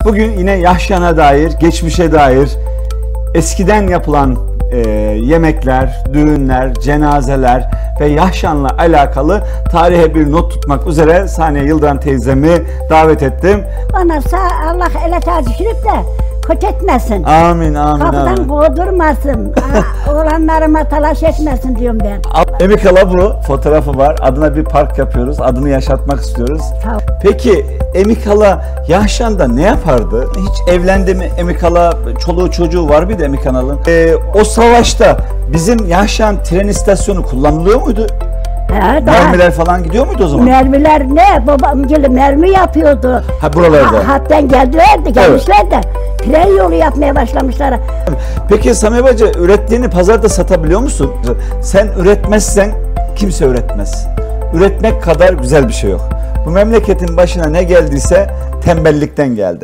Bugün yine Yahşan'a dair, geçmişe dair, eskiden yapılan yemekler, düğünler, cenazeler ve Yahşan'la alakalı tarihe bir not tutmak üzere Saniye Yıldırım teyzemi davet ettim. Ona Allah ele düşürüp de kötü etmesin. Amin, amin, Kapıdan amin. kovdurmasın. Oğlanlarıma talaş etmesin diyorum ben. Emikhala bu fotoğrafı var. Adına bir park yapıyoruz. Adını yaşatmak istiyoruz. Tamam. Peki Emikhala Yahşan'da ne yapardı? Hiç evlendi mi Emikhala? Çoluğu çocuğu var mıydı Emikhala'nın? O savaşta bizim Yahşan tren istasyonu kullanılıyor muydu? He, Mermiler falan gidiyor muydu o zaman? Mermiler ne? Babam gibi mermi yapıyordu. Ha, buralarda. Hatta gelmişler de tren yolu yapmaya başlamışlar. Peki Samiye Bacı, ürettiğini pazarda satabiliyor musun? Sen üretmezsen kimse üretmez. Üretmek kadar güzel bir şey yok. Bu memleketin başına ne geldiyse tembellikten geldi.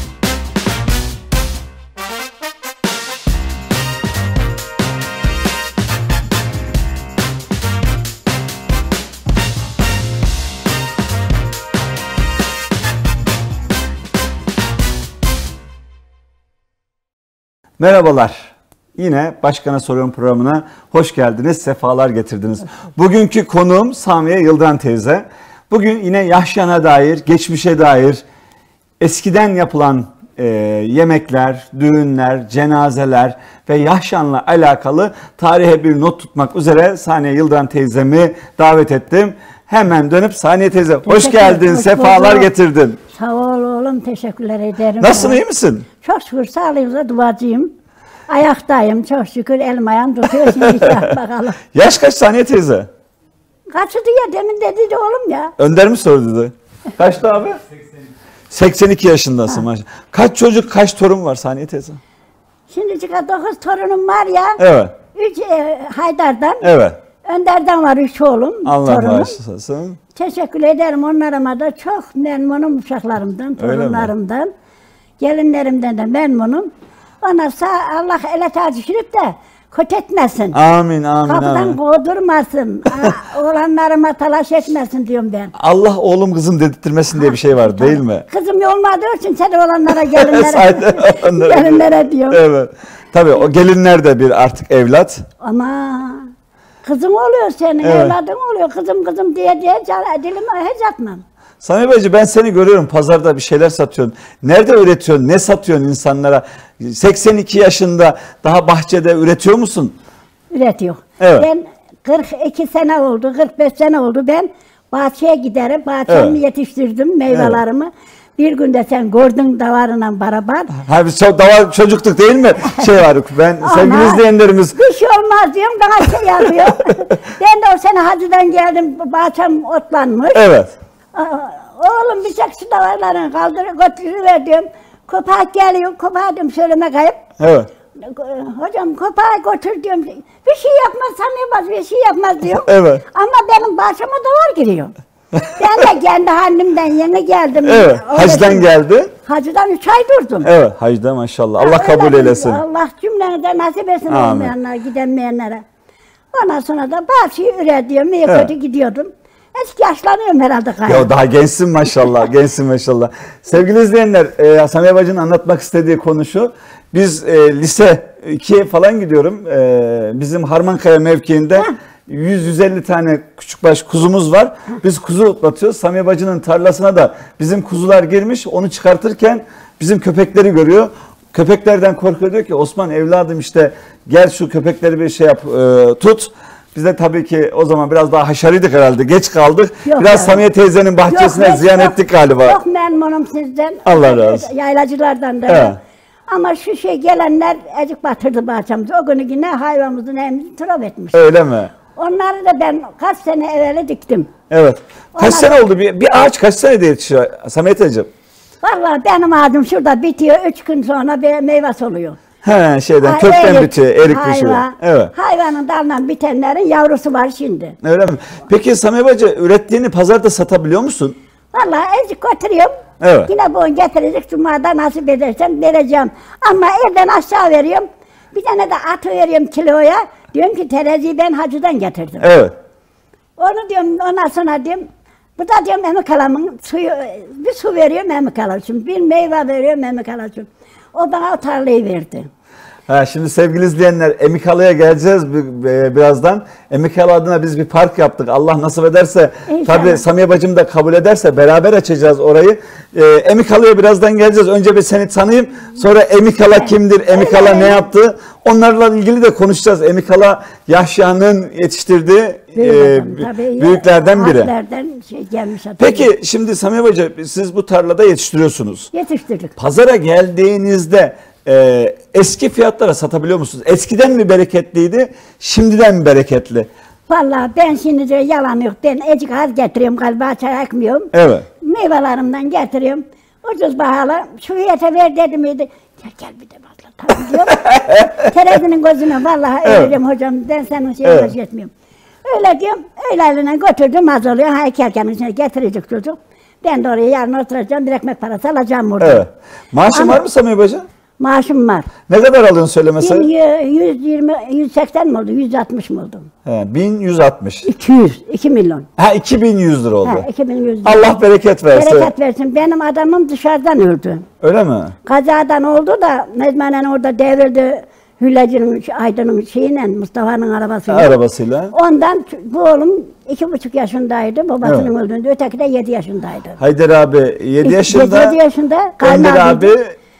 Merhabalar. Yine Başkan'a Soruyorum programına hoş geldiniz, sefalar getirdiniz. Bugünkü konuğum Samiye Yıldırım teyze. Bugün yine Yahşan'a dair, geçmişe dair, eskiden yapılan yemekler, düğünler, cenazeler ve Yahşan'la alakalı tarihe bir not tutmak üzere Saniye Yıldırım teyzemi davet ettim. Hemen dönüp Saniye teyze hoş geldin, sefalar getirdin. Sağ ol oğlum, teşekkürler ederim. Nasılsın, iyi misin? Çok şükür sağlığınıza duacıyım. Ayaktayım çok şükür, elim ayağım tutuyor şimdi bakalım. Yaş kaç Saniye teyze? Kaçtı ya, demin dedi de oğlum ya. Önder mi sordu? Kaçtı abi? 82 yaşındasın maşallah. Kaç çocuk, kaç torun var Saniye teyze? Şimdi 9 torunum var ya. Evet. 3 Haydar'dan. Evet. Önder'den var 3 oğlum. Allah torunum. bağışlasın. Teşekkür ederim onlarıma da, çok memnunum uşaklarımdan, torunlarımdan. Gelinlerimden de memnunum. Ona Allah ele düşürüp de kötü etmesin. Amin, amin, Kapıdan amin. kovdurmasın. Oğlanlarıma talaş etmesin diyorum ben. Allah oğlum kızım dedirtmesin diye bir şey var değil mi? Kızım olmadığı için sen oğlanlara, gelinlere, Onlara gelinlere diyorum. Evet. Tabii o gelinler de bir artık evlat. Ama kızım oluyor senin, Evet. evladın oluyor. Kızım diye dilime hiç atmam. Sami Beyci, ben seni görüyorum pazarda bir şeyler satıyorsun. Nerede üretiyorsun? Ne satıyorsun insanlara? 82 yaşında daha bahçede üretiyor musun? Üretiyor. Evet. Ben 42 sene oldu, 45 sene oldu ben bahçeye giderim. Bahçemi yetiştirdim, meyvelerimi. Bir günde sen gördün davarla beraber. Ha, biz davar çocuktuk değil mi? Şey var, ben sevgili izleyenlerimiz. Bir şey olmaz diyorum, bana şey yapıyor. Ben de o sene hacıdan geldim, bahçem otlanmış. Evet. Oğlum bir çek şu davarlarını götürüver diyorum. Köpek geliyor, köpeğe diyorum söyleme kayıp. Evet. Hocam köpeği götür diyorum. Bir şey yapmaz, sanmaz, bir şey yapmaz diyor. Evet. Ama benim başıma davar giriyor. Ben de kendi halimden yeni geldim. Evet. Hacdan geldi. Hacıdan 3 ay durdum. Evet. Hacda maşallah. Allah kabul eylesin. Allah cümlenize nasip etsin olmayanlara, gidemeyenlere. Ondan sonra da bahçeyi üretiyorum, iyi kötü gidiyordum. Eski yaşlanıyorum herhalde galiba. Ya daha gençsin maşallah, gençsin maşallah. Sevgili izleyenler, Samiye Bacı'nın anlatmak istediği konu şu. Biz lise 2'ye falan gidiyorum. Bizim Harmankaya mevkiinde 100-150 tane küçükbaş kuzumuz var. Biz kuzu otlatıyoruz. Samiye Bacı'nın tarlasına da bizim kuzular girmiş. Onu çıkartırken bizim köpekleri görüyor. Köpeklerden korkuyor, diyor ki Osman evladım işte gel şu köpekleri bir şey yap, tut. Biz de tabii ki o zaman biraz daha haşarıydık herhalde. Geç kaldık. Yok biraz yani. Samiye teyzenin bahçesine ziyan ettik galiba. Çok memnunum sizden. Allah razı olsun. Yaylacılardan da. Evet. Ama şu gelenler acık batırdı bahçemizi. O günü yine hayvanımızın evimizi trap etmiş. Öyle mi? Onları da ben kaç sene evvel diktim. Evet. Kaç Onlar- sene oldu? Bir ağaç kaç senede yetişiyor Samiye teyzeciğim? Vallahi benim ağacım şurada bitiyor. 3 gün sonra bir meyvesi oluyor. He, şeyden kökten Erik, bitiyor, erik hayva. bitiyor. Evet. Hayvanın dalından bitenlerin yavrusu var şimdi. Öyle mi? Peki Samiye Bacı, ürettiğini pazarda satabiliyor musun? Vallahi azıcık götürüyorum. Evet. Yine bunu getirecek, cumada nasip edersem vereceğim. Ama elden aşağı veriyorum. Bir tane de atı veriyorum kiloya. Diyorum ki teraziyi ben hacıdan getirdim. Evet. Onu diyorum, ondan sonra diyorum Bu da diyorum Emik halamın suyu, bir su veriyorum Emik hala için, bir meyve veriyorum Emik hala için. O bana o tarlayı verdi. Ha, şimdi sevgili izleyenler, Emikalı'ya geleceğiz birazdan. Emikalı adına biz bir park yaptık. Allah nasip ederse, tabii Samiye bacım da kabul ederse beraber açacağız orayı. Emikalı'ya birazdan geleceğiz. Önce bir seni tanıyayım. Sonra Emikala kimdir, Emikala ne yaptı? Onlarla ilgili de konuşacağız. Emikala Yahya'nın yetiştirdiği büyüklerden biri. Peki şimdi Samiye bacı, siz bu tarlada yetiştiriyorsunuz. Yetiştirdik. Pazara geldiğinizde eski fiyatlara satabiliyor musunuz? Eskiden mi bereketliydi, şimdiden mi bereketli? Vallahi ben şimdi de yalan yok. Ben ecik az getiriyorum galiba, çay ekmiyorum. Evet. Meyvelerimden getiriyorum. Ucuz pahalı. Şu fiyata ver dedi miydi? Gel bir de fazla. Tabii diyorum. Terezinin gözüne vallahi öyle diyorum hocam. Ben senin şeyine etmiyorum. Öyle diyorum. Öyle götürdüm, az oluyor. Heykelkemin içine getirecek çocuk. Ben de oraya yarın oturacağım. Bir ekmek parası alacağım burada. Evet. Maaşın var mı Samiye bacı? Maaşım var. Ne kadar alıyorsun söylemesi? 120, 180 mi oldu, 160 mı oldu? 1160. 2 milyon. Ha, 2100 lira oldu. 2100 lira. Allah bereket versin. Bereket versin. Benim adamım dışarıdan öldü. Öyle mi? Kazadan oldu da Necmanen orada devrildi. Hüllacı'nın, Aydın'ın şeyiyle, Mustafa'nın arabasıyla. Arabasıyla. Ondan bu oğlum 2,5 yaşındaydı. Babasının öldüğünde. Öteki de 7 yaşındaydı. Haydar abi 7 yaşında. 7 yaşında. Önder abi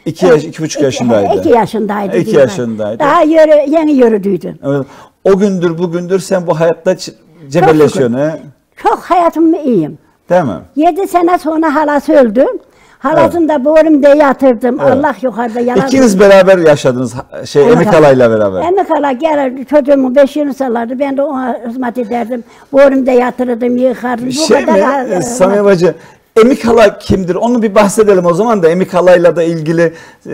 2,5 yaşındaydı. 2 yaşındaydı. 2 yaşındaydı. Daha yeni yürüdüydü. Evet. O gündür bugündür sen bu hayatta cebelleşiyorsun. Çok hayatımda iyiyim. Değil mi? 7 sene sonra halası öldü. Halasını da boğulumda yatırdım. Evet. Allah yukarıda yalan. İkiniz beraber yaşadınız Emikala'yla beraber. Emikala gelir çocuğumun beşiğini sallardı. Ben de ona hizmet ederdim. Boğulumda yatırırdım, yıkardım. Şey mi Samiye bacı? Emikala kimdir? Onu bir bahsedelim o zaman da. Emikala'yla da ilgili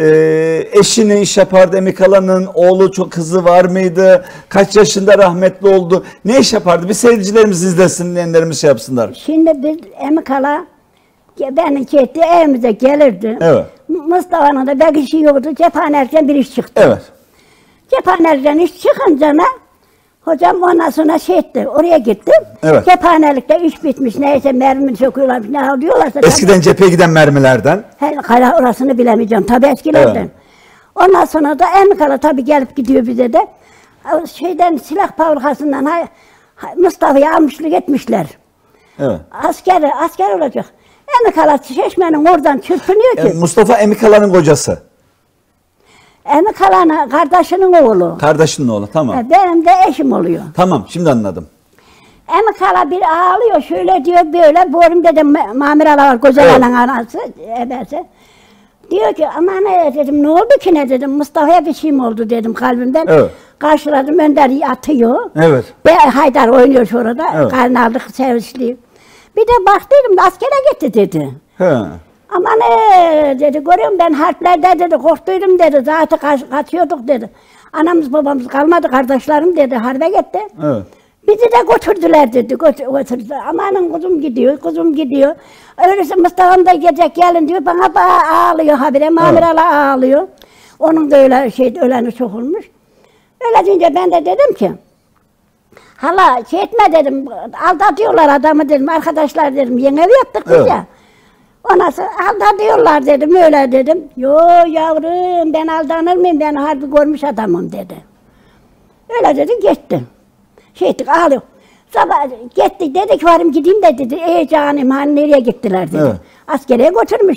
eşi ne iş yapardı? Emikala'nın oğlu çok kızı var mıydı? Kaç yaşında rahmetli oldu? Ne iş yapardı? Bir seyircilerimiz izlesin, dinleyenlerimiz şey yapsınlar. Şimdi biz Emikala benimki etti, evimize gelirdi. Evet. Mustafa'nın da belki şey yoktu. Cephanelikten bir iş çıktı. Evet. Cephanelikten iş çıkınca hocam ondan sonra şey etti, oraya gittim. Evet. Cephanelikte iş bitmiş, neyse mermi söküyorlarmış, ne alıyorlarsa. Eskiden cepheye giden mermilerden. Hala orasını bilemeyeceğim, tabii eskilerden. Evet. Ondan sonra da Emikala tabii gelip gidiyor bize de. Şeyden, silah fabrikasından Mustafa'yı almışlar, gitmişler. Evet. Asker olacak. Emikala Çeşme'nin oradan çırpınıyor ki. Mustafa Emikala'nın kocası. Emikala'nın kardeşinin oğlu. Kardeşinin oğlu, tamam. Benim de eşim oluyor. Tamam, şimdi anladım. Emikala bir ağlıyor, şöyle diyor böyle. Boğulum dedim, Mamiralı var, Gözelal'ın anası, ebesi. Diyor ki, ama ne dedim, ne oldu ki ne dedim, Mustafa'ya bir şey mi oldu dedim kalbimden. Evet. Karşıladım, Önder atıyor. Evet. Haydar oynuyor şurada, evet. Karnı aldık, sevinçliyim. Bir de baktıydım, askere gitti dedi. He. Ama ne dedi, görüyorum ben harplerde dedi, korktuydum dedi, zaten kaçıyorduk dedi. Anamız babamız kalmadı, kardeşlerim dedi, harbe gitti. Evet. Bizi de götürdüler dedi, götürdüler. Amanın kuzum gidiyor, kuzum gidiyor. Öyleyse Mustafa'm da gelecek gelin diyor, bana ağlıyor habire, Mamiralı evet. Ağlıyor. Onun da öyle öleni çok olmuş. Öyle deyince ben de dedim ki, hala şey etme dedim, aldatıyorlar adamı dedim, arkadaşlar dedim, yeni ev yaptık biz evet. Ya. Ondan sonra aldatıyorlar dedim, öyle dedim. Yo yavrum ben aldanır mıyım, ben harbi görmüş adamım dedi. Öyle dedi, gitti. Şey ettik, ağlıyor. Sabah gittik, dedi ki varım gideyim de dedi, canım hani nereye gittiler dedi. Evet. Askeriye götürmüş.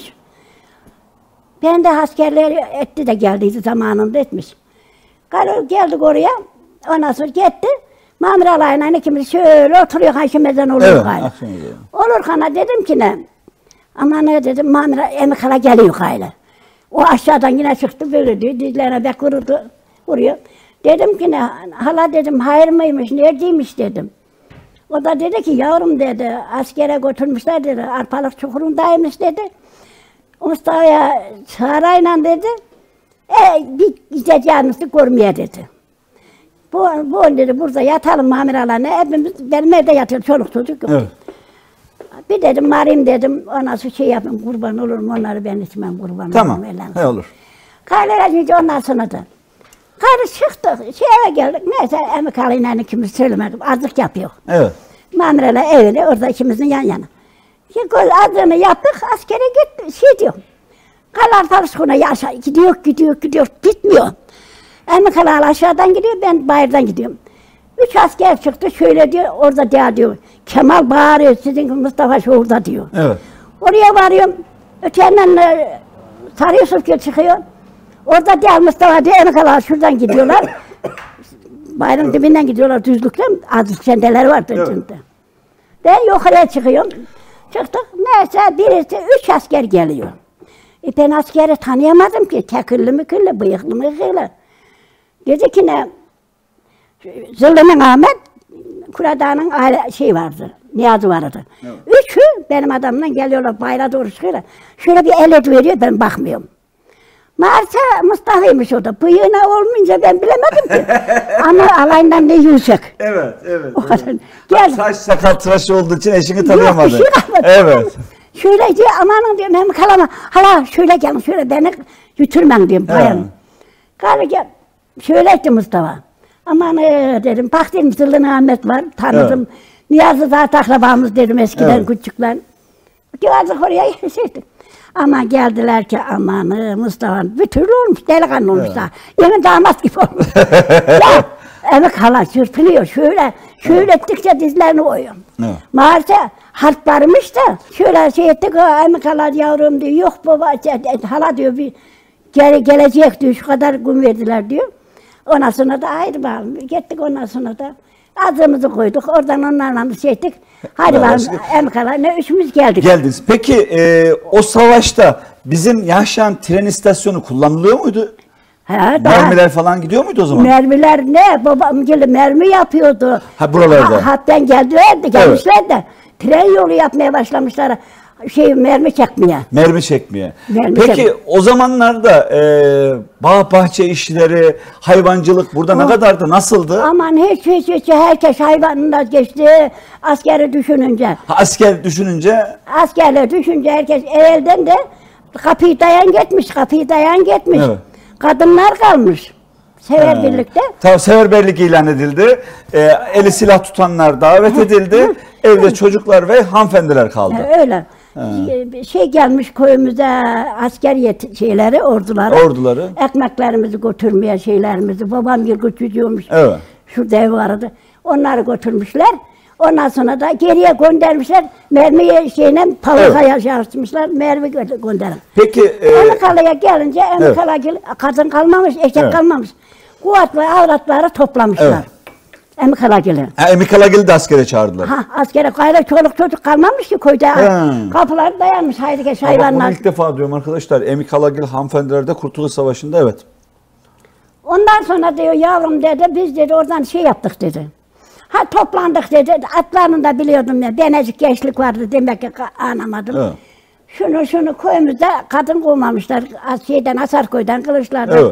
Ben de askerleri etti de geldiydi zamanında etmiş. Geldik oraya, ondan sonra gitti. Mamiralay'la ikimiz şöyle oturuyor, haşimeden olur evet, gayrı. Olurken dedim ki ne? Ama ne dedim, Mamira Emikala geliyor gayrı. O aşağıdan yine çıktı böyle diyor, dizlerine bek vurdu, vuruyor. Dedim ki ne, hala dedim, hayır mıymış, neredeymiş dedim. O da dedi ki, yavrum dedi, askere götürmüşler dedi, Arpalık Çukuru'ndaymış dedi. Mustafa'ya çağırayla dedi, bir gideceğimizi görmeye dedi. Bu dedi, burada yatalım Mamiralarına, hepimiz benim evde yatıyor, çoluk çocuk yok. Evet. Bir dedim, varayım dedim, ona şey yapayım, kurban olurum, onları ben içmem, kurban tamam, he olur. Kaylara ondan sonra da. Karı çıktık, eve geldik, neyse Emikala'yla ikimiz söylemedim, azlık yapıyor. Evet. Mamiralar evli, orada ikimizin yan yana. Adını yaptık, askere git, diyor. Kalar Tarıskuna yaşa, gidiyor, bitmiyor. Emikalar aşağıdan gidiyor, ben bayırdan gidiyorum. 3 asker çıktı, şöyle diyor, orada diyor. Kemal bağırıyor, sizin Mustafa şurada diyor. Evet. Oraya varıyorum, ötenden Sarı Yusuf çıkıyor. Orada diyor Mustafa diyor, emikalar şuradan gidiyorlar. Bayrın dibinden gidiyorlar düzlükten, azıcık sendeler vardı içinde. Ben yukarıya çıkıyorum. Çıktık, neyse birisi 3 asker geliyor. Ben askeri tanıyamadım ki, tekirli mükirli, bıyıklı mıkırlı. Dedi ki ne, Zırlı'nın Ahmet, Kuradağ'ın vardı, Niyazi vardı. Evet. Üçü benim adamla geliyorlar, bayrağa doğru çıkıyorlar. Şöyle bir el ediyor, ben bakmıyorum. Meğerse Mustafa'ymış o da. Bıyığına olmayınca ben bilemedim ki. Ama alayından ne yüksek. Evet. Gel. Saç sakal tıraşı olduğu için eşini tanıyamadı. Yok, evet. Şöyle diyor, amanın diyorum, hem kalama. Hala şöyle gelin, şöyle beni götürmem diyorum, bayan. Karı gel. Şöyle etti Mustafa. Aman dedim, bak dedim, Zırlı'nın Ahmet var, tanıdım. Evet. Niyazi zaten akrabamız dedim eskiden küçükler. Geldik oraya geçtik. Ama geldiler ki aman Mustafa bir türlü olmuş, delikanlı olmuş da. Yeni damat gibi olmuş. Ya, evet hala çırpınıyor, şöyle ettikçe dizlerini koyuyor. Maalesef harp varmış da, şöyle ettik, emek hala yavrum diyor, yok baba, hala diyor, bir gelecek diyor, şu kadar gün verdiler diyor. Ondan sonra da ayrı bakalım, gittik ondan sonra da. Azımızı koyduk, oradan onlarla ettik. Hadi bakalım, emkalarına üçümüz geldik. Geldiniz. Peki o savaşta bizim yaşayan tren istasyonu kullanılıyor muydu? Mermiler falan gidiyor muydu o zaman? Mermiler ne? Babam geldi mermi yapıyordu. Ha buralarda. Hatten gelmişler de tren yolu yapmaya başlamışlar. Mermi çekmeye. Mermi çekmeye. Peki çekmeye. O zamanlarda bağ bahçe işleri, hayvancılık burada ne kadardı, nasıldı? Aman hiç herkes hayvanında geçti askeri düşününce. Asker düşününce? Askerler düşünce herkes evvelden de kapıyı dayan gitmiş. Evet. Kadınlar kalmış. Seferberlikte. Tabii seferberlik ilan edildi. Eli silah tutanlar davet edildi. Evde çocuklar ve hanımefendiler kaldı. Öyle. Gelmiş köyümüze asker orduları. Ekmeklerimizi götürmeye babam bir götürüyormuş. Evet. Şurada ev vardı. Onları götürmüşler. Ondan sonra da geriye göndermişler. Mermiye palığa yaşartmışlar. Mermi gönderin. Peki. Emikala'ya gelince kadın kalmamış, erkek kalmamış. Kuvvetli avratları toplamışlar. Evet. Emikalagil'i. Emikalagil'i de askere çağırdılar. Askere gayrı çoluk çocuk kalmamış ki köyde. Kapılar dayanmış haydi geç hayvanlar. Bunu ilk defa diyorum arkadaşlar. Emikalagil hanımefendiler de Kurtuluş Savaşı'nda evet. Ondan sonra diyor yavrum dedi biz dedi oradan yaptık dedi. Toplandık dedi. Atlarını da biliyordum ya. Benecik gençlik vardı demek ki anlamadım. Evet. Şunu köyümüzde kadın kovmamışlar. Asarköy'den, Kılıçlar'dan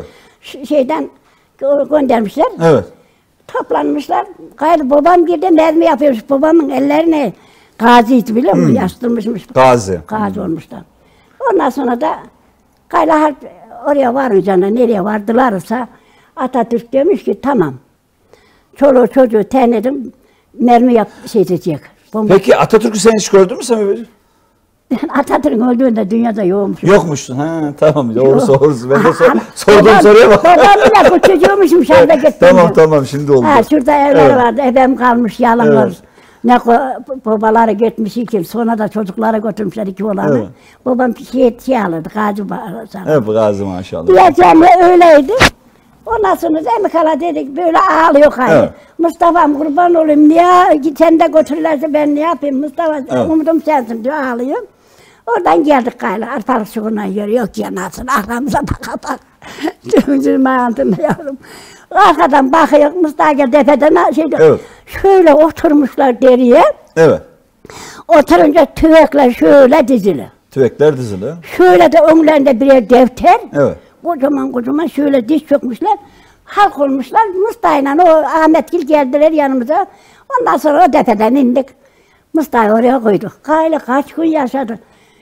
göndermişler. Evet. Toplanmışlar. Gayrı babam girdi mermi yapıyormuş. Babamın ellerini gaziydi biliyor musun? Yastırmışmış. Gazi. Gazi olmuşlar. Ondan sonra da gayrı oraya varınca nereye vardılarsa Atatürk demiş ki tamam. Çoluğu çocuğu tenledim mermi edecek. Peki Atatürk'ü sen hiç gördün mü Sami Bey? Atatürk'ün öldüğünde dünyada yokmuş. Yokmuşsun. Tamam doğrusu. Ben de sorduğum soruya bak. Babam bile bu çocuğuymuşum şarda gittim. Tamam şimdi oldu. Şurada evler vardı. Ebem kalmış yalanlar. Ne babaları gitmiş iki. Sonra da çocuklara götürmüşler 2 olanı. Evet. Babam alırdı. Gazi bağırdı. Evet Gazi maşallah. Diyeceğim öyleydi. Ondan sonra Emikala dedik böyle ağlıyor gayrı. Evet. Mustafa'm kurban olayım niye sen de götürürlerse ben ne yapayım Mustafa umudum sensin diyor ağlıyor. Oradan geldik gayrı arpalık çukuruna yürüyor ki nasıl aramıza bak. Dümdüz altında yavrum. Arkadan bakıyor Mustafa tepeden evet. Şöyle oturmuşlar deriye. Evet. Oturunca tüvekler şöyle dizili. Tüvekler dizili. Şöyle de önlerinde birer defter. Evet. Kocaman şöyle diz çökmüşler. Halk olmuşlar. Mustafa'yla o Ahmetgil geldiler yanımıza. Ondan sonra o tepeden indik. Mustafa'yı oraya koyduk. Kaç gün yaşadı.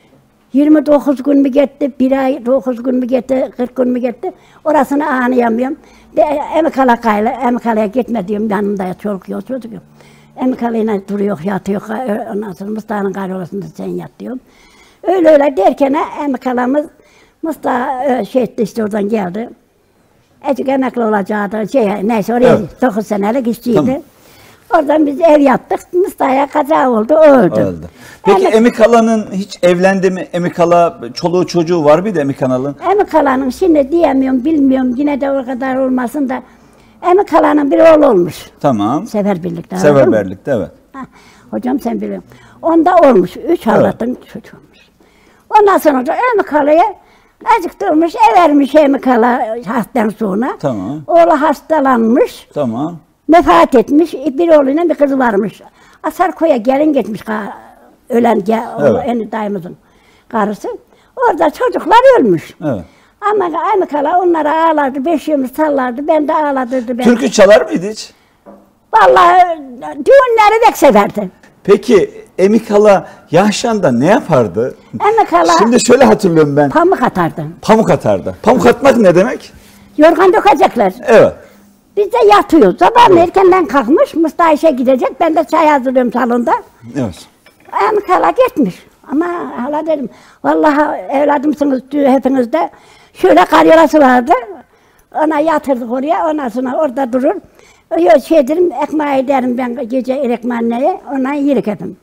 29 gün mü gitti, 1 ay 9 gün mü gitti, 40 gün mü gitti. Orasını anlayamıyorum. Emikala'ya gitme diyorum yanımda çoluk yok çocuk yok. Emikalı'yla duruyor, yatıyor. Ondan sonra Mustafa'nın karyolasında sen yat diyorum. Öyle öyle derken Emikalı'mız Mustafa şey etti işte oradan geldi. Azıcık emekli olacaktı. Neyse oraya 9 senelik işçiydi. Tamam. Oradan biz ev yaptık. Mustafa'ya kaza oldu, öldü. Öldü. Peki Emik Hala'nın hiç evlendi mi? Emik Hala çoluğu çocuğu var bir de Emik Hala'nın. Emik Hala'nın şimdi diyemiyorum, bilmiyorum. Yine de o kadar olmasın da. Emik Hala'nın bir oğlu olmuş. Tamam. Seferberlik'te. Seferberlik'te evet. Hocam sen biliyorsun. Onda olmuş. 3 avratın çocuğu olmuş. Ondan sonra da Emik Hala'ya azıcık durmuş, vermiş Emik Hala hastadan sonra. Tamam. Oğlu hastalanmış. Tamam. Vefat etmiş. Bir oğluyla bir kızı varmış. Asarkoy'a gelin gitmiş ölen Evet. en dayımızın karısı. Orada çocuklar ölmüş. Evet. Ama Emik Hala onlara ağlardı, beşiğimi sallardı, ben de ağladırdı. Ben. Türkü çalar mıydı hiç? Vallahi düğünleri pek severdi. Peki Emik Hala yaşanda ne yapardı? Emik Hala Şimdi şöyle hatırlıyorum ben. pamuk atardı. Pamuk atardı. Pamuk atmak ne demek? Yorgan dökecekler. Evet. Biz de yatıyoruz. Sabah erkenden kalkmış, Mustafa işe gidecek. Ben de çay hazırlıyorum salonda. Evet. Emik Hala gitmiş. Ama hala dedim, vallahi evladımsınız hepiniz de. Şöyle karyolası vardı. Ona yatırdık oraya, ondan sonra orada durur. Şey derim, ekmeği derim ben gece ekmeğine, ondan yerik hepim.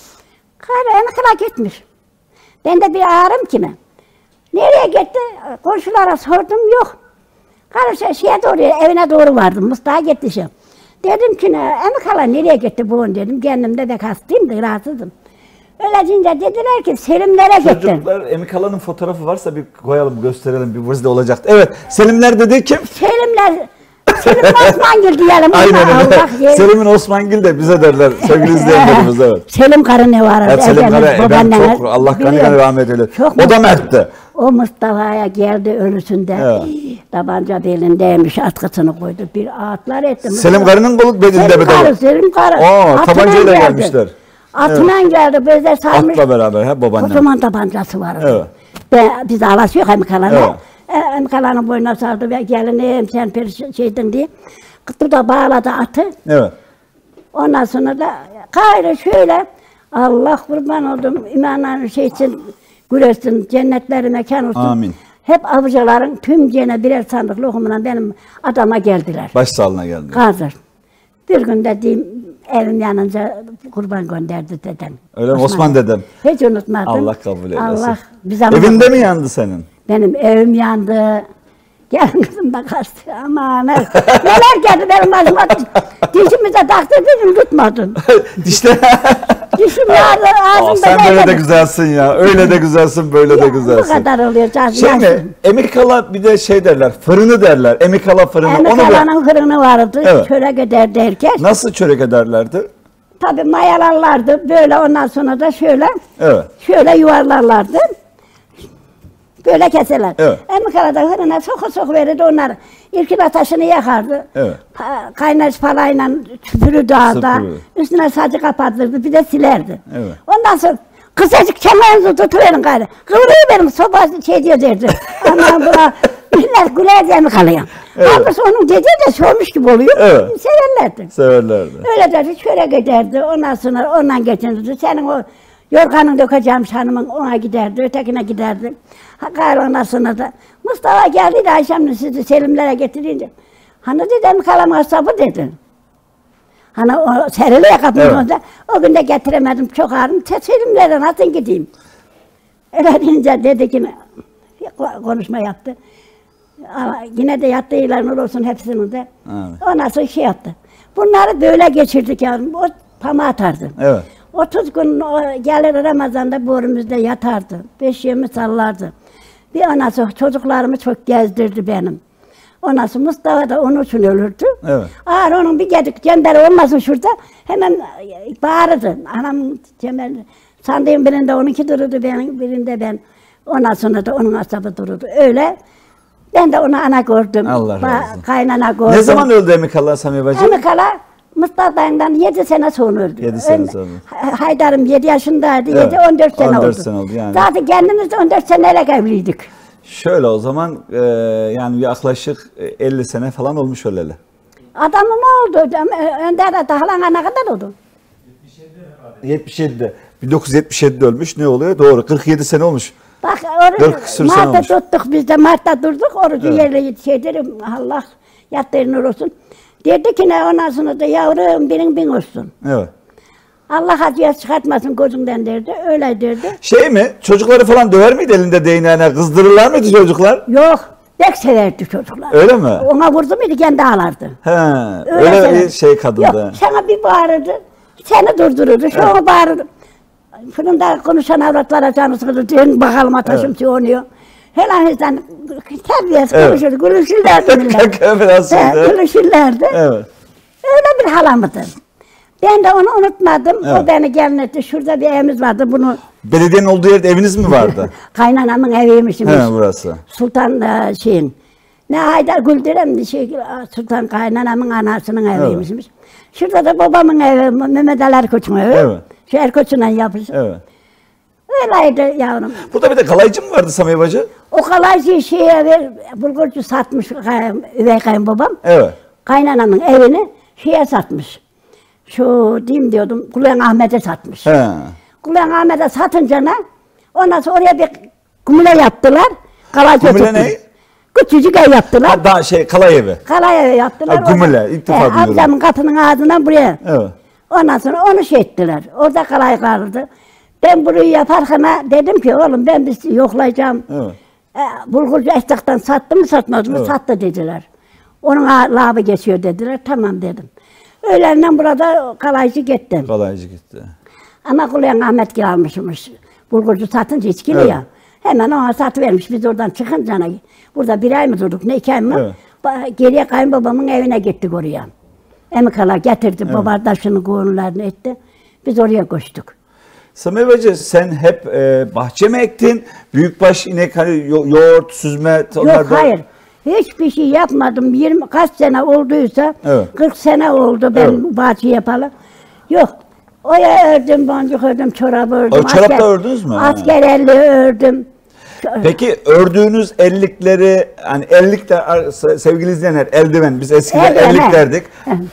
Emik Hala gitmiş. Ben de bir ağrım kime? Nereye gitti? Komşulara sordum, yok. Karşı şeye doğru, evine doğru vardım. Mustafa gitti şey. Dedim ki, Emik Hala nereye gitti bu dedim. Kendim de pek hastayım da rahatsızım. Öyle deyince dediler ki Selimlere gitti. Çocuklar Emik Hala'nın fotoğrafı varsa bir koyalım, gösterelim. Bir bizde olacaktı. Evet. Selimler dedi kim? Selim Osmangil diyelim. Aynen öyle. Allah Selim'in Osmangil de bize derler. Sevgili izleyenlerimiz evet. Selim karı ne var? Evet, Selim Karı, ben babaanneniz, çok, Allah kanı biliyorum. rahmet eylesin. Çok O da mertti. O Mustafa'ya geldi ölüsünde. Evet. Tabanca belindeymiş, atkısını koydu. Bir ağıtlar etti. Selim Karı'nın kolu bedinde Selim bir karı, de. Selim karı. Oo, Atına tabancayla geldi. gelmişler. Atına geldi, böyle sarmış. Atla beraber ha babaannem. Kocaman tabancası vardı. Evet. Biz ağlası yok Emik Hala'na. Evet. Emik Hala'nın boynuna sardı ve gelinim sen şeydin diye. Kıtı da bağladı atı. Evet. Ondan sonra da gayrı şöyle Allah kurban oldum imanların şey için gülesin cennetleri mekan olsun. Amin. Hep avcıların tüm gene birer sandık lokumla benim adama geldiler. Başsağlığına geldi. Hazır. Bir gün de diyeyim evim yanınca kurban gönderdi dedem. Öyle mi? Osman dedem. Hiç unutmadım. Allah kabul eylesin. Allah bize Evinde mi yandı senin? benim evim yandı. Gelin kızım da kaçtı. Aman neler geldi benim başıma. Dişimize taktırdım tutmadın. İşte. Dişim yandı ağzımda. Sen böyle de güzelsin ya. Öyle de güzelsin, böyle de Bu güzelsin. kadar oluyor. Şey mi? Emik Hala bir de şey derler. Fırını derler. Emik Hala fırını. Emik Onu Hala'nın fırını vardı. Evet. Çöre giderdi herkes. nasıl çörek ederlerdi? Tabii mayalarlardı. Böyle ondan sonra da şöyle. Evet. Şöyle yuvarlarlardı. Böyle keserler. Evet. Emik Hala da fırına soku verirdi onlar. İlkine taşını yakardı. Evet. Kaynar palayla süpürü dağda. Süpürü. Üstüne sacı kapatırdı. Bir de silerdi. Evet. Ondan sonra kısacık kemerinizi tutuverin gayrı. Kıvırıyor benim soba şey diyor derdi. Aman buna millet güler diye mi kalıyor? Evet. Halbuki onun dediği de sormuş gibi oluyor. Evet. Severlerdi. Severlerdi. Öyle derdi, şöyle giderdi. Ondan sonra ondan geçinirdi. Senin o yorganın dökeceğim hanımın ona giderdi, ötekine giderdi. Gayrı ondan sonra da Mustafa geldi de Ayşem'le sizi Selimlere getirince. Hani dedim kalam hesabı dedi. Hani o seriliye kapının Evet. önünde. O gün de getiremedim çok ağrım. Selimlere nasıl gideyim? Öyle deyince dedi ki konuşma yaptı. Ama yine de yattığı ilan olsun hepsinin de. Evet. Ondan sonra şey yaptı. Bunları böyle geçirdik yavrum. O pama atardı. Evet. 30 gün gelir Ramazan'da borumuzda yatardı. Beşiğimi sallardı. Bir ondan sonra çocuklarımı çok gezdirdi benim. Ondan sonra Mustafa da onun için ölürdü. Evet. Ağır onun bir gedik cemberi olmasın şurada. Hemen bağırdı. Anam cemberi sandığın birinde onunki dururdu, benim birinde ben. Ondan sonra da onun asabı dururdu. Öyle. Ben de onu ana gördüm. Allah razı olsun. Kaynana gördüm. Ne zaman öldü Emik Hala Samiye bacı? Emik Hala Mustafa'dan 7 sene sonra öldü. 7 sene sonra. Haydar'ım 7 yaşındaydı, Evet, 14 sene 14 oldu. sene oldu yani. Zaten kendimiz de 14 senelik evliydik. Şöyle o zaman yani yaklaşık 50 sene falan olmuş öleli. Adamım oldu, Önder Dahlan'a ne kadar oldu? 77'de. 1977'de ölmüş. Ne oluyor? Doğru. 47 sene olmuş. Bak 40 küsur sene Mart'ta olmuş. tuttuk biz de Mart'ta durduk. Orucu Evet. yerle şey derim Allah yattığı nur olsun. Dedi ki ne ondan sonra da yavrum bin olsun. Evet. Allah acıya çıkartmasın gözünden derdi. Öyle derdi. Şey mi? Çocukları falan döver miydi elinde değneğine? Kızdırırlar mıydı çocuklar? Yok. Pek severdi çocuklar. Öyle mi? Ona vurdu muydu kendi ağlardı. He. Öyle Öyle sever. bir şey kadındı. Yok sana bir bağırırdı. Seni durdururdu. Sonra bağırırdı. Fırında konuşan avratlara canı sıkıldı. Diyorsun bakalım ataşım oynuyor. Helalizden terbiyesiz Evet. konuşurdu. Gülüşürlerdi millet. Biraz Gülüşürlerdi. Evet. Öyle bir halamıdır. Ben de onu unutmadım. Evet. O beni gelin etti. Şurada bir evimiz vardı. Bunu Belediyenin olduğu yerde eviniz mi vardı? kaynanamın eviymişmiş. He burası. Sultan şeyin. Ne Haydar Güldürem Sultan kaynanamın anasının eviymişmiş. Şurada da babamın evi, Mehmet Ali Erkoç'un evi. Evet. Şu Erkoç'undan yapışık. Evet. Öyleydi yavrum. Burada bir de kalaycı mı vardı Samiye bacı? O kalaycı bulgurcu satmış üvey kayınbabam. Evet. Kaynanamın evini şeye satmış. Şu diyeyim diyordum, Kulen Ahmet'e satmış. He. Kulen Ahmet'e satınca ne? Ondan sonra oraya bir kumule yaptılar. Kalaycı Kumule tuttu. ne? Küçücük ev yaptılar. Ha, daha kalay evi. Kalay evi yaptılar. Ha, kumule, Orada- ilk defa duyuyorum. Amcamın kapının ağzından buraya. Evet. Ondan sonra onu şey ettiler. Orada kalay kaldı. Ben burayı yaparken dedim ki oğlum ben bizi yoklayacağım. Evet. Bulgurcu esnaftan sattı mı satmadı mı? Evet. Sattı dediler. Onun labı geçiyor dediler. Tamam dedim. Öğlenden burada kalaycı gittim. Kalaycı gitti. Ama Kulen Ahmet almışmış. Bulgurcu satınca içkili Evet. ya. Hemen ona satıvermiş. Biz oradan çıkınca burada bir ay mı durduk ne 2 ay mı? Evet. Geriye kayınbabamın evine gittik oraya. Emikalar getirdi babardaşını konularını etti. Biz oraya koştuk. Samiye bacı sen hep bahçe mi ektin? Büyükbaş inek hani yoğurt, süzme onlar Yok da- hayır. Hiçbir şey yapmadım. 20 kaç sene olduysa Evet. 40 sene oldu ben Evet. bahçe yapalı. Yok. Oya ördüm, boncuk ördüm, çorap ördüm. O çorap da ördünüz mü? Asker elli ördüm. Peki ördüğünüz ellikleri hani ellik de sevgili izleyenler eldiven biz eskiden Eldiven, ellik he. derdik.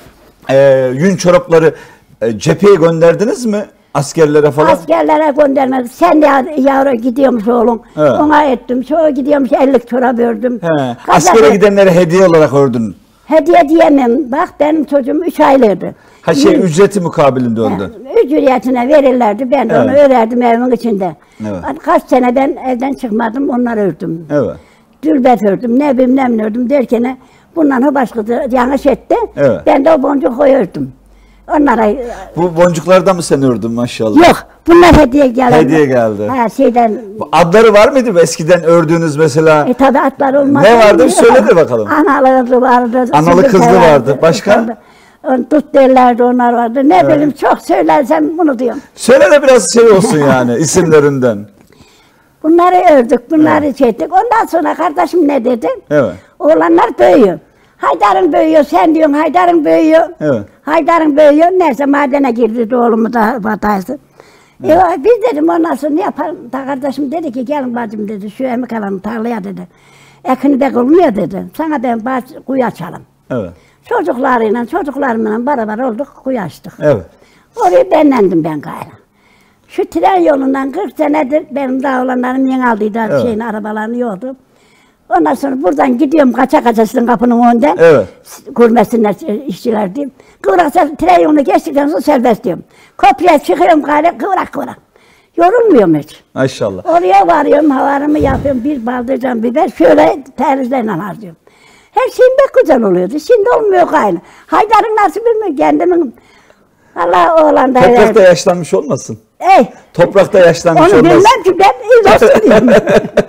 Yün çorapları cepheye gönderdiniz mi? Askerlere falan. Askerlere göndermedik. Sen de yavru gidiyormuş oğlum. Evet. Ona ettim. Şu gidiyormuş 50 çorap ördüm. He. Kazak Askere gidenlere hediye olarak ördün. Hediye diyemem. Bak benim çocuğum 3 aylıydı. Ha ücreti mukabilinde ördün. Ücretine verirlerdi. Ben de onu Evet. örerdim evimin içinde. Evet. Kaç sene ben evden çıkmadım. Onları ördüm. Evet. Dülbet ördüm. Ne bileyim ne ördüm derken bundan o başkası yanlış etti. Evet. Ben de o boncuk koyurdum. Onlara Bu boncuklardan mı sen ördün maşallah? yok. Bunlar hediye geldi. Hediye geldi. Ha şeyden. Adları var mıydı eskiden ördüğünüz mesela? Tabi atlar olmaz. Ne vardı? Söyle de bakalım. Analı vardı. Analı süpürge kızlı vardı. Başka? Tut derlerdi onlar vardı. Ne bileyim çok söylersem bunu diyorum. Söyle de biraz şey olsun yani isimlerinden. Bunları ördük, bunları çektik. Ondan sonra kardeşim ne dedi? Evet. Oğlanlar büyüyor. Haydar'ın büyüyor, sen diyorsun Haydar'ın büyüyor. Evet. Haydar'ın büyüyor. Neyse madene girdi oğlumu da bataysı. Biz dedim ondan sonra ne yapalım? Da kardeşim dedi ki gelin bacım dedi şu emek alalım tarlaya dedi. Ekini de olmuyor dedi. Sana ben kuyu açalım. Evet. Çocuklarımla beraber olduk, kuyu açtık. Evet. Orayı benlendim ben gayrı. Şu tren yolundan 40 senedir benim daha olanlarım yeni aldıydı, Evet. şeyin arabalarını yoktu. Ondan sonra buradan gidiyorum kaça kaça sizin kapının önünden. Evet. Görmesinler işçiler diyeyim. Kıvrak tren yolunu geçtikten sonra serbest diyorum. Köprüye çıkıyorum gayrı kıvrak. Yorulmuyorum hiç. Maşallah. Oraya varıyorum, havarımı yapıyorum, bir baldırcan biber, şöyle terizlerle harcıyorum. Her şeyim pek güzel oluyordu, şimdi olmuyor gayrı. Haydar'ın nasıl bilmiyorum, kendimin, Allah oğlan da Toprakta yaşlanmış olmasın. Ey, Toprakta yaşlanmış onu olmasın. bilmem ki ben iyi olsun diyorum.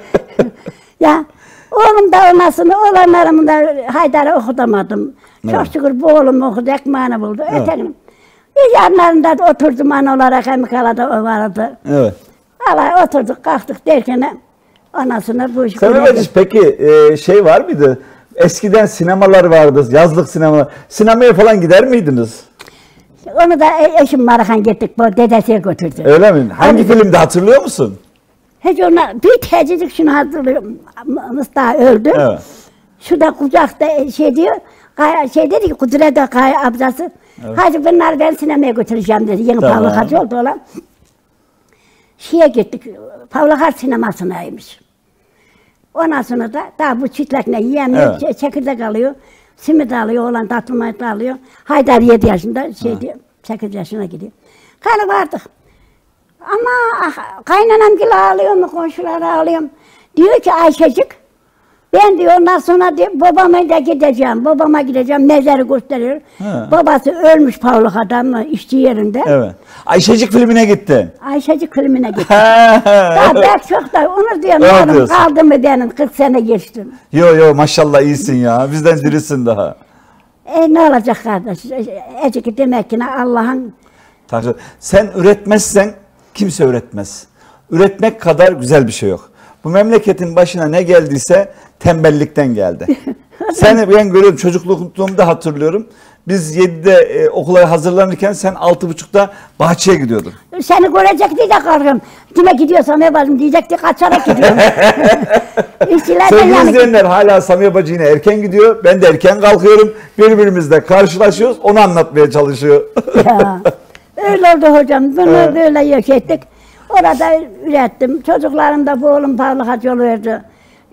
Ya, oğlum da olmasın, oğlanlarımı da Haydar'ı okutamadım. Evet. Çok şükür bu oğlum okudu, ekmeğini buldu. Evet. Ötekim, yanlarında da oturdum an olarak Emikala'da o vardı. Evet. Allah oturduk kalktık derken ondan sonra bu iş Samiye bacı peki şey var mıydı? Eskiden sinemalar vardı, yazlık sinemalar. Sinemaya falan gider miydiniz? Onu da eşim Marakan gittik bu dedesiye götürdü. Öyle mi? Hangi Tabii. filmde hatırlıyor musun? Hiç ona bir tecrübük şunu hatırlıyorum. Mustafa öldü. Evet. Şu da kucakta şey diyor. Şey dedi ki Kudret abzası Hadi bunları ben sinemaya götüreceğim dedi. Yeni Tamam. Pavlakacı oldu olan. Şeye gittik, Pavlakar sinemasınaymış. Ondan sonra da daha bu çitlekle yiyemiyor, Evet. çekirdek alıyor, simit alıyor, olan tatlı mayt alıyor. Haydar 7 yaşında, 8 yaşına gidiyor. Karı vardık. Ama kaynanam gibi ağlıyor mu, komşular ağlıyor mu? Diyor ki Ayşecik, ben diyor ondan sonra diyor, babama da gideceğim, babama gideceğim, mezarı gösteriyor. He. Babası ölmüş Pavlaka'da mı, işçi yerinde. Evet. Ayşecik filmine gittin. Ayşecik filmine gitti. Daha Evet. belki çok da onu diyorum, Öyle oğlum diyorsun. kaldı mı benim, 40 sene geçtim. Yo maşallah iyisin ya. Bizden dirisin daha. Ne olacak kardeş? Ecik demek ki Allah'ın Sen üretmezsen kimse üretmez. Üretmek kadar güzel bir şey yok. Bu memleketin başına ne geldiyse tembellikten geldi. Seni ben görüyorum, çocukluğumda hatırlıyorum. Biz 7'de okula hazırlanırken sen 6.30'da bahçeye gidiyordun. seni görecek diye de kalkıyorum. Kime gidiyorsam yaparım diyecek diye kaçarak gidiyorum. İşçilerden Sevgili yani izleyenler, hala Samiye Bacı yine erken gidiyor. Ben de erken kalkıyorum. Birbirimizle karşılaşıyoruz. Onu anlatmaya çalışıyor. Ya, öyle oldu hocam. Bunu böyle yok ettik. Orada ürettim. Çocuklarım da bu oğlum Pavlakacı oluyordu.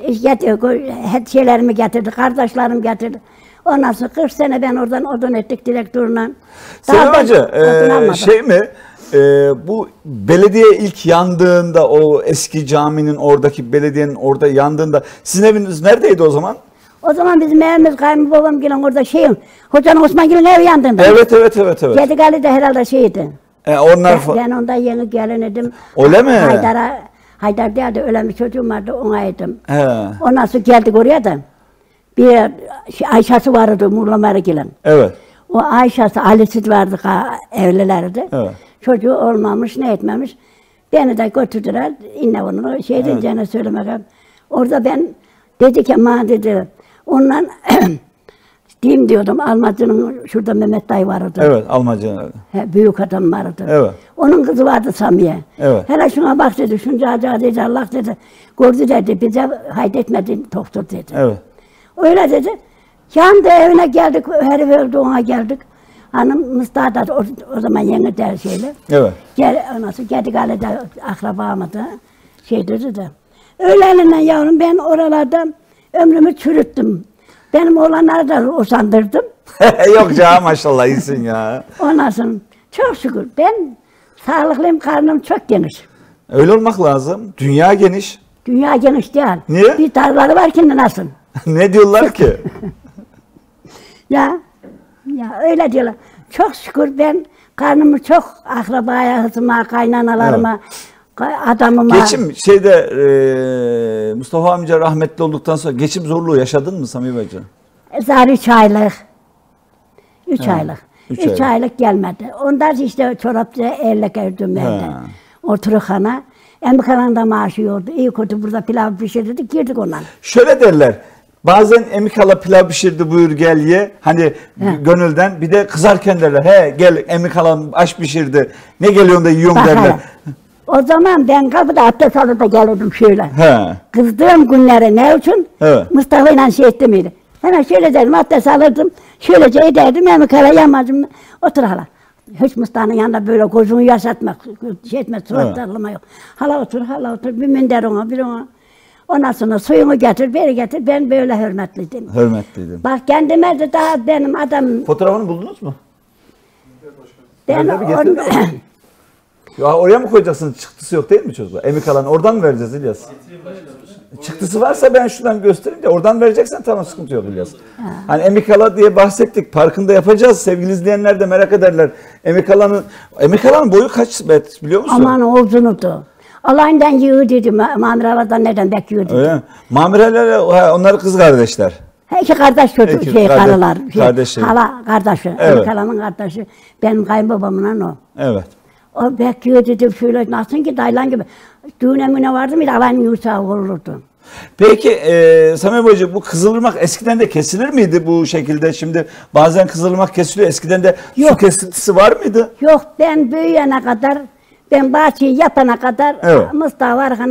Hep şeylerimi getirdi. Kardeşlerim getirdi. Ondan sonra 40 sene ben oradan odun ettik direktörle. Selim Hacı, şey mi? Bu belediye ilk yandığında, o eski caminin oradaki belediyenin orada yandığında sizin eviniz neredeydi o zaman? O zaman bizim evimiz kayınbabam gelin orada Hocanın Osman gelin evi yandığında. Evet. Gedigali'de de herhalde şeydi. Onlar Ben onda yeni gelin idim. Öyle mi? Haydar derdi ölen bir çocuğum vardı onaydım. He. Ondan sonra geldik oraya da. Bir Ayşe'si vardı Muğla Mergil'in. Evet. O Ayşe'si Ali'si vardı evlilerdi. Evet. Çocuğu olmamış ne etmemiş. Beni de götürdüler. İnne onu diyeceğine söylemek. Orada ben dedi ki ma dedi. Onunla diyeyim diyordum. Almacı'nın şurada Mehmet dayı vardı. Evet, Almacı. Büyük adam vardı. Evet. Onun kızı vardı Samiye. Evet. Hele şuna bak dedi. Şunca acaba dedi Allah dedi. Gördü dedi. Bize haydetmedi doktor dedi. Evet. Öyle dedi. Yandı evine geldik. Herif öldü ona geldik. Hanım Mustafa da o zaman yeni der şeyle. Evet. Nasıl Gedigali'de akrabamı da dedi de. Öyle yavrum ben oralarda ömrümü çürüttüm. Benim oğlanları da usandırdım. Yok canım, maşallah iyisin ya. Ondan sonra çok şükür ben sağlıklıyım, karnım çok geniş. Öyle olmak lazım. Dünya geniş. Dünya geniş değil. Niye? Bir tarlaları var ki nasıl? Ne diyorlar ki? Ya öyle diyorlar. Çok şükür ben karnımı çok akrabaya, hızıma, kaynanalarıma, adamıma. Geçim Mustafa amca rahmetli olduktan sonra geçim zorluğu yaşadın mı Samiye Bacı? Zar 3 aylık. 3 He, aylık. üç 3 aylık gelmedi. Ondan işte çorapçı erlek ördüm evde. Oturukhana. Emikalan da maaşı yordu. İyi kötü burada pilav pişirdik, girdik ondan. Şöyle derler. Bazen Emikala pilav pişirdi buyur gel ye. Hani gönülden. Bir de kızarken derler. He gel Emikala aş pişirdi. Ne geliyorsun da yiyorsun Bak derler. hele. O zaman ben kapıda abdest alıp da gelirdim şöyle. He. Kızdığım günleri ne için? Evet. Mustafa ile şey etti miydi? Hemen şöyle dedim, abdest alırdım. Şöylece ederdim, emikala yamacım. Otur hala. Hiç Mustafa'nın yanında böyle gözünü yaşatmak, şey etmek, suratlarlama yok. Hala otur, bir minder ona, bir ona. Ondan sonra suyunu getir, beri getir. Ben böyle hürmetliydim. Hürmetliydim. Bak kendime de daha benim adam... Fotoğrafını buldunuz mu? Ben Nerede? Bir getirin de bakayım. Ya oraya mı koyacaksın? Çıktısı yok değil mi çocuklar? Emikalan oradan mı vereceğiz İlyas? Çıktısı varsa ben şuradan göstereyim de oradan vereceksen tamam, sıkıntı yok İlyas. Hani Emikala diye bahsettik. Parkında yapacağız. Sevgili izleyenler de merak ederler. Emikalanın boyu kaç metre biliyor musun? Aman o uzunudu. Alayından yığı dedi. Mamiralardan nereden bekliyor dedi. Öyle mi? Mamireler onlar kız kardeşler. İki kardeş çocuk, karılar. Kardeşi. Hala kardeşi. Evet. Emikalanın kardeşi. Benim kayınbabamla o. Evet. O bekliyor dedim şöyle nasıl ki daylan gibi. Düğün emine vardı mıydı alan yurtağı olurdu. Peki Samiye Bacı bu kızılırmak eskiden de kesilir miydi bu şekilde? Şimdi bazen kızılırmak kesiliyor. Eskiden de su kesintisi var mıydı? Yok ben büyüyene kadar, ben bahçeyi yapana kadar Evet. Mustafa Arkan'a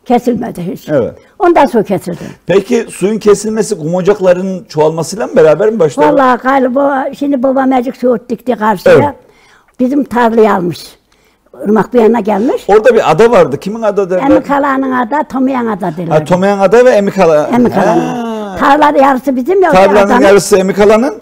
Kesilmedi hiç. Evet. Ondan sonra kesildi. Peki suyun kesilmesi kum ocaklarının çoğalmasıyla mı beraber mi başladı? Vallahi galiba şimdi babam azıcık soğut dikti karşıya. Evet. Bizim tarlayı almış. Irmak bu yana gelmiş. Orada bir ada vardı. Kimin adı derler? Emikala'nın adı, Tomayan ada derler. Ha, Tomayan ada ve Emikala. Emikala'nın. Tarla yarısı bizim ya. Tarlanın yarısı Emikala'nın.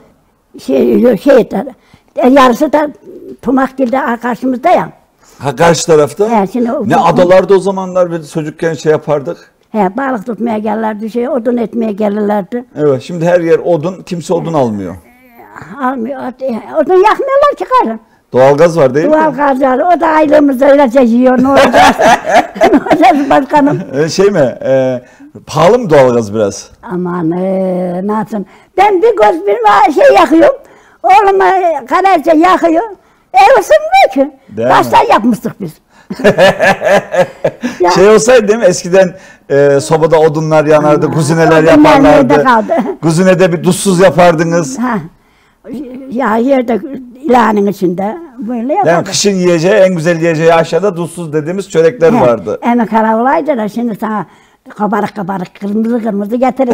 Yarısı da Tomakgil'de karşımızda ya. Ha, karşı tarafta. Şimdi ne adalardı o zamanlar, biz çocukken şey yapardık. Balık tutmaya gelirlerdi, odun etmeye gelirlerdi. Evet, şimdi her yer odun, kimse odun almıyor. Almıyor, odun yakmıyorlar ki karın. Doğalgaz var değil mi? Doğalgaz var, o da aylığımızda öylece yiyor, ne olacak? Ne olacak başkanım? Şey mi, pahalı mı doğalgaz biraz? Aman ne yapsın? Ben bir göz bir şey yakıyorum, oğluma kararca yakıyor, ev ısınmıyor ki. Baştan yapmıştık biz. Şey olsaydı değil mi, eskiden sobada odunlar yanardı, kuzineler odunlar nerede yaparlardı. kaldı? Kuzinede bir tuzsuz yapardınız. Ha. Ya yerde ilanın içinde böyle yapardık. Yani kışın yiyeceği, en güzel yiyeceği aşağıda tuzsuz dediğimiz çörekler vardı. Emek ara olaydı da şimdi sana kabarık kabarık, kırmızı kırmızı getirir.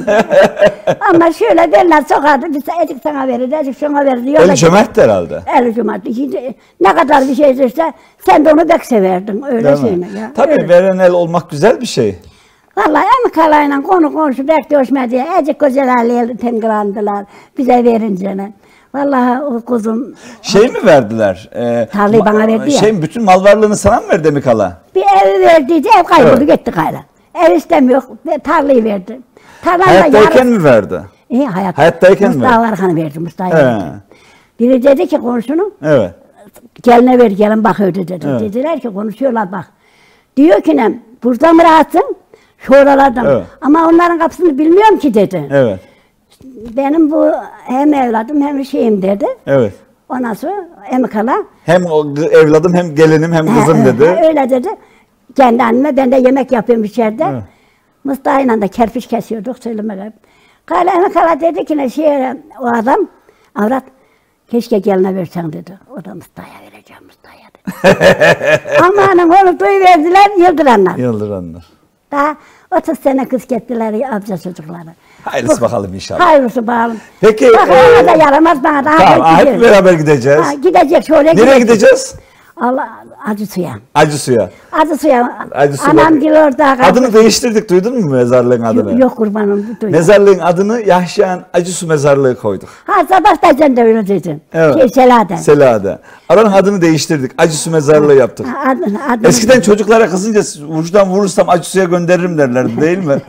Ama şöyle derler sokardı, biz edik sana verir, edik sana verir. Eli cömert herhalde. Eli cömert. Ne kadar bir şey işte, sen de onu pek severdin, öyle şey mi? Ya, tabii öyle. veren el olmak güzel bir şey. Vallahi emek arayla konuşup pek görüşmedi diye, edik güzellerle tengirandılar, bize verince ne. Vallahi o kuzum... Şey mi verdiler? Tarlayı bana verdi ya. Şey, bütün mal varlığını sana mı verdi Emikala? Bir evi verdiydi, ev kayboldu, Evet. gitti kayla. Ev istemiyor, tarlayı verdi. Hayattayken mi verdi? Hayattayken mi? Mustafa Arkan'ı verdi, Mustafa He. verdi. Biri dedi ki komşunun, Evet. geline ver, gelin bakıyor dedi. Evet. Dediler ki konuşuyorlar bak. Diyor ki ne, burada mı rahatsın? Şu oralardan. Evet. Ama onların kapısını bilmiyorum ki dedi. Evet. Benim bu hem evladım hem şeyim dedi. Evet. Ondan sonra Emikala. Hem evladım, hem gelinim, hem kızım dedi. Öyle dedi. Kendi anneme, ben de yemek yapıyorum içeride. Evet. Mustafa'yla da kerpiç kesiyorduk, söylemeler. Emikala dedi ki ne o adam, avrat, keşke geline versen dedi. O da Mustafa'ya vereceğim, Mustafa'ya dedi. Amanın onu duyuverdiler, yıldıranlar. Yıldıranlar. Daha 30 sene kız gettiler amca çocukları. Hayırlısı bakalım inşallah. Hayırlısı bakalım. Peki, Bak ona da yaramaz bana daha. Tamam, hep gideriz. beraber gideceğiz. Ha, gidecek şöyle Nereye gideceğiz? Allah acı suya. Acısu'ya. Acı suya. Acısu Anam bak. gil orada. Adını değiştirdik, duydun mu mezarlığın adını? Yok kurbanım. Mezarlığın adını Yahşihan Acısu Mezarlığı koyduk. Ha sabah da sen de öyle dedin. Evet. Selahattin. Sela'da. Aranın adını değiştirdik. Acısu Mezarlığı yaptık. Adını. Eskiden çocuklara kızınca vuruştan vurursam Acısu'ya gönderirim derlerdi değil mi?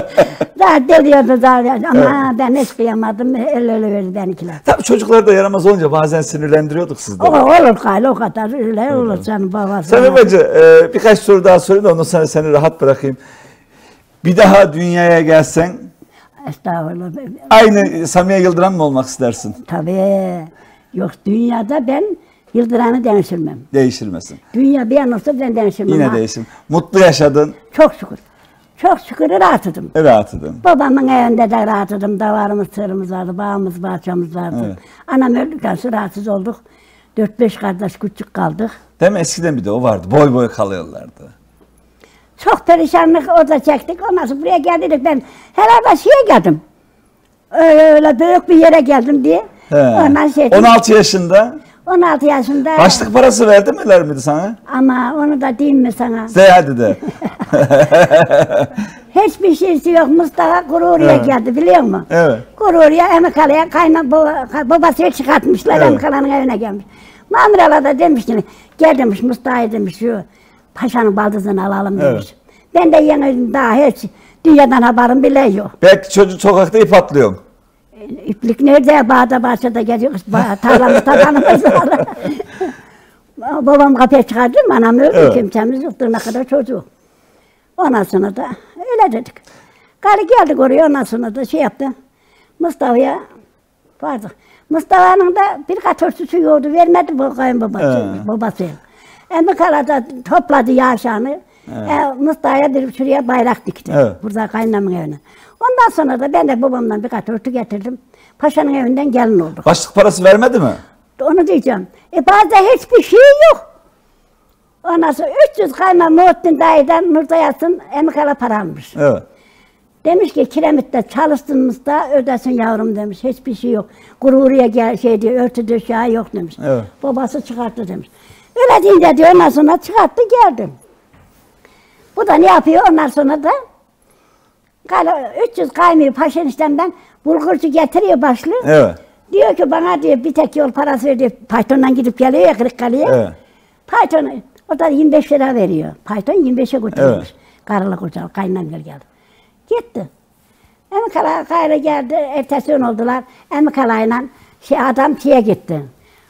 Daha deliyordu daha. Ama ben hiç kıyamadım. Öyle verdi benimkiler. Tabii çocuklar da yaramaz olunca bazen sinirlendiriyorduk sizleri. Olur gayrı o kadar. Öyle olur senin babası. Samim Bacı, birkaç soru daha sorayım da ondan sonra seni rahat bırakayım. Bir daha dünyaya gelsen Estağfurullah. aynı Samiye Yıldıran mı olmak istersin? Tabii. Yok dünyada ben Yıldıran'ı değiştirmem. Değiştirmesin. Dünya bir yan olsa ben değiştirmem. Yine Ha, değişim. Mutlu yaşadın, Çok şükür. Çok şükür rahatladım. rahatladın. Babamın evinde de rahatladım. Davarımız, sığırımız vardı, bağımız, bahçemiz vardı. Evet. Anam öldükten sonra rahatsız olduk. 4-5 kardeş küçük kaldık. Değil mi? Eskiden bir de o vardı. Boy boy kalıyorlardı. Çok perişanlık orada çektik. Ondan sonra buraya geldik. Ben herhalde şeye geldim. Öyle büyük bir yere geldim diye. He. Ondan şey, 16 yaşında 16 yaşında. başlık parası verdiler miydi sana? Ama onu da diyeyim mi sana? De hadi de. Hiçbir şeysi yok. Mustafa Kururu'ya Evet. geldi biliyor musun? Evet. Kururu'ya Emikalı'ya babasıyla çıkartmışlar. Evet. Emikalı'nın evine gelmiş. Mamiralar da demiş ki gel demiş Mustafa'ya demiş şu paşanın baldızını alalım demiş. Evet. Ben de yeni daha hiç dünyadan haberim bile yok. Belki çocuk sokakta ip atlıyor. İplik nerede? Bağda bahçede geziyoruz. Tarlamız tabanımız var. Babam kapıya çıkardı mı? Anam öldü. Evet. Kimsemiz yoktu. Ne kadar çocuk. Ondan sonra da öyle dedik. Gari geldik oraya. Ondan sonra da şey yaptı. Mustafa'ya vardık. Mustafa'nın da birkaç örtüsü yoğurdu. Vermedi bu kayınbabası. Babası. Emikalı'da topladı Yahşan'ı. Mustafa'ya bir şuraya bayrak dikti. Evet. Burada kaynamın evine. Ondan sonra da ben de babamdan birkaç örtü getirdim. Paşanın evinden gelin olduk. Başlık parası vermedi mi? Onu diyeceğim. Bazen hiçbir şey yok. Ondan sonra 300 kayma Muhittin dayıdan Nurdayas'ın emekala para almış. Evet. Demiş ki kiremitte çalıştığınız da ödesin yavrum demiş. Hiçbir şey yok. Gururuya gel şey diyor, örtü döşeği yok demiş. Evet. Babası çıkarttı demiş. Öyle deyince diyor ondan sonra çıkarttı geldim. Bu da ne yapıyor ondan sonra da 300 kaymıyor Paşa eniştemden bulgurcu getiriyor başlı. Evet. Diyor ki bana diyor bir tek yol parası ver diyor. Payton'dan gidip geliyor ya Kırıkkale'ye. Evet. Payton o da 25 lira veriyor. Payton 25'e götürmüş. Evet. Karılı kocalı kaynanam geldi. Gitti. Emekala gayrı geldi. Ertesi gün oldular. Emekalayla adam şeye gitti.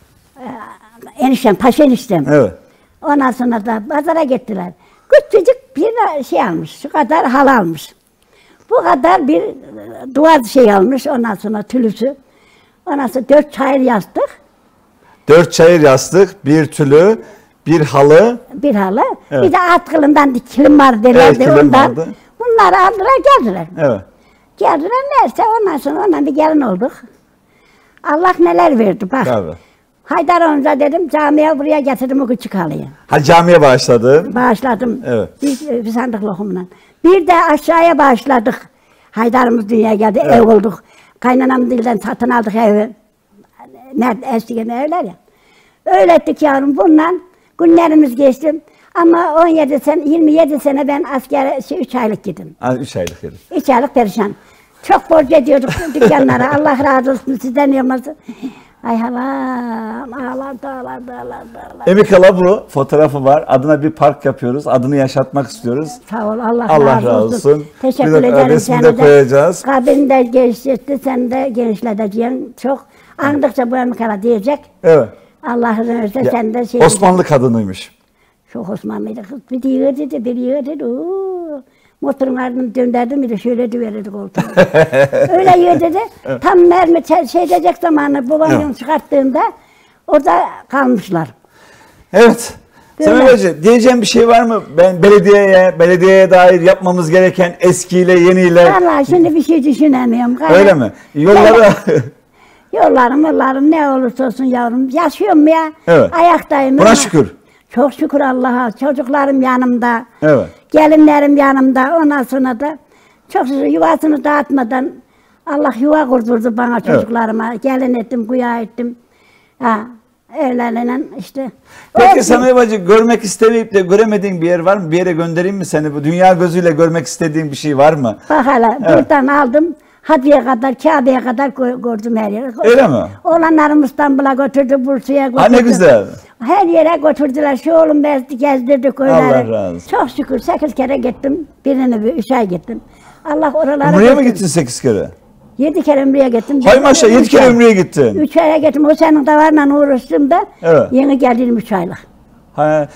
Eniştem, Paşa eniştem. Evet. Ondan sonra da pazara gittiler. Küçücük bir şey almış. Şu kadar hal almış. Bu kadar bir duvar şey almış. Ondan sonra tülüsü. Ondan sonra 4 çayır yastık. 4 çayır yastık, bir tülü, bir halı. Bir halı. Evet. Bir de at kılından kilim var derlerdi Evet, kilim ondan. vardı. Bunları aldılar geldiler. Evet. Geldiler neyse ondan sonra ondan bir gelin olduk. Allah neler verdi bak. Tabii. Haydar amca dedim camiye buraya getirdim o küçük halıyı. Ha camiye başladın. Bağışladım. Evet. Bir sandık lokumla. Bir de aşağıya bağışladık. Haydarımız dünyaya geldi, Evet. ev olduk. Kaynanam dilden satın aldık evi. Nerede eski evler ya. Öyle ettik yavrum bununla. Günlerimiz geçti. Ama 27 sene ben askere 3 aylık gittim. 3 aylık yedim. 3 aylık perişan. Çok borç ediyorduk dükkanlara. Allah razı olsun sizden yapmasın. Ay halam, ağlardı. Emikala bu fotoğrafı var. Adına bir park yapıyoruz. Adını yaşatmak istiyoruz. Sağ ol, Allah razı razı olsun. Teşekkür Bir de ederim resmini sana de koyacağız. Kabini de genişletti, sen de genişleteceksin. Çok andıkça bu emekala diyecek. Evet. Allah razı olsun Ya, sen de şey... Osmanlı kadınıymış. Çok Osmanlıydı kız. Bir diyor dedi, bir diyor dedi. Oo. Motorun ardını döndürdüm bir de şöyle düverirdik koltuğu. Öyle yiyor dedi. Tam mermi şey edecek zamanı babamın çıkarttığında orada kalmışlar. Evet. Böyle. Samim Bacı diyeceğim bir şey var mı? Ben belediyeye dair yapmamız gereken eskiyle yeniyle. Vallahi şimdi bir şey düşünemiyorum. Öyle mi? Yolları Yollarım ne olursa olsun yavrum. Yaşıyorum ya. Evet. Ayaktayım. Buna ama şükür. Çok şükür Allah'a. Çocuklarım yanımda. Evet. Gelinlerim yanımda. Ondan sonra da çok şükür yuvasını dağıtmadan Allah yuva kurdurdu bana çocuklarıma. Gelin ettim, kuya ettim. Ha, öyleyle işte. Peki O- Samim Bacı görmek istemeyip de göremediğin bir yer var mı? Bir yere göndereyim mi seni? Bu dünya gözüyle görmek istediğin bir şey var mı? Bak hele Evet. buradan aldım. Hadiye kadar, Kabe'ye kadar gördüm her yeri. Öyle mi? Oğlanlarım İstanbul'a götürdü, Bursa'ya götürdü. Ha ne güzel. Her yere götürdüler. Şu oğlum gezdirdi köyleri. Allah razı olsun. Çok şükür 8 kere gittim. Birini 3 ay gittim. Allah oralara Umre'ye mi götürdü. gittin 8 kere? 7 kere Umre'ye gittim. Hay maşallah 7 kere Umre'ye gittin. 3 aya gittim. O senin davarla uğraştım da Evet. yeni geldim 3 aylık. Ha,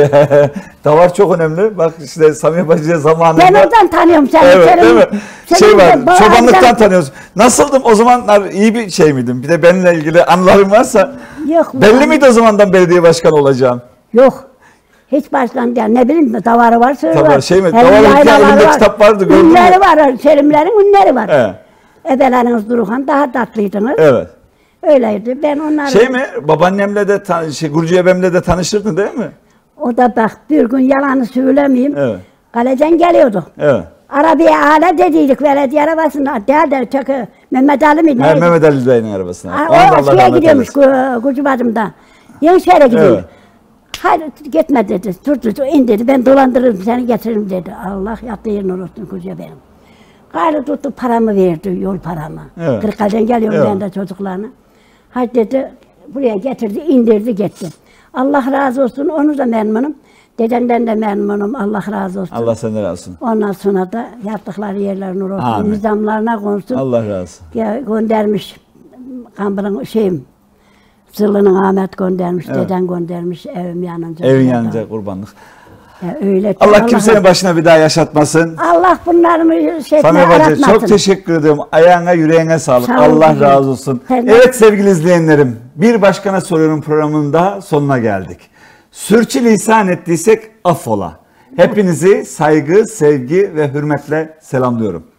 davar çok önemli. Bak işte Samim Bacı'ya zamanında. Ben oradan tanıyorum seni. Evet Senin- değil mi? senin Şey de var, babandan- çobanlıktan tanıyoruz. Nasıldım o zamanlar, iyi bir şey miydim? Bir de benimle ilgili anılarım varsa. Yok. Belli miydi o zamandan belediye başkanı olacağım? Yok. Hiç başkan değil. Ne bileyim davarı var, sığırı Davar, var. şey mi? Hem Davarın yaylaları elinde var. kitap vardı, gördün mü? Ünleri var, Selimlerin ünleri var. He. Ebeleriniz Durukan daha tatlıydınız. Evet. Öyleydi. Ben onları... Şey mi? Babaannemle de, Gurcu ebemle de tanıştırdın değil mi? O da bak bir gün yalanı söylemeyeyim. Evet. Kaleden geliyordu. Evet. Arabaya ala dediydik belediye arabasında. Değil de çakı Mehmet Ali mi Ha, neydi? Mehmet Ali Dayı'nın arabasına. Ha, Ona da o Allah şeye rahmet gidiyormuş eylesin. Kucubadım'da. Yenişehir'e gidiyor. Evet. Hayır gitme dedi. Dur in dedi. Ben dolandırırım seni getiririm dedi. Allah yattı yerine olsun koca benim. Gayrı tuttu paramı verdi, yol paramı. Evet. Kırıkkale'den geliyorum Evet. ben de çocuklarına. Hadi dedi, buraya getirdi, indirdi gitti. Allah razı olsun, onu da memnunum. Dedemden de memnunum, Allah razı olsun. Allah senden razı olsun. Ondan sonra da yaptıkları yerler nur olsun, Amin. nizamlarına konsun. Allah razı olsun. Ya, göndermiş, Kambır'ın Zırlı'nın Ahmet göndermiş, Evet. deden göndermiş, evim yanınca. Evin yanınca kurbanlık. Ya, öyle. Allah kimsenin başına bir daha yaşatmasın. Allah bunlarımı Samim Bacı aratmasın. çok teşekkür ediyorum. Ayağına yüreğine sağlık. Sağ ol Allah kuzum. razı olsun. Sen de- Evet sevgili izleyenlerim, Bir Başkana Soruyorum programının da sonuna geldik. Sürçülisan ettiysek affola. Hepinizi saygı, sevgi ve hürmetle selamlıyorum.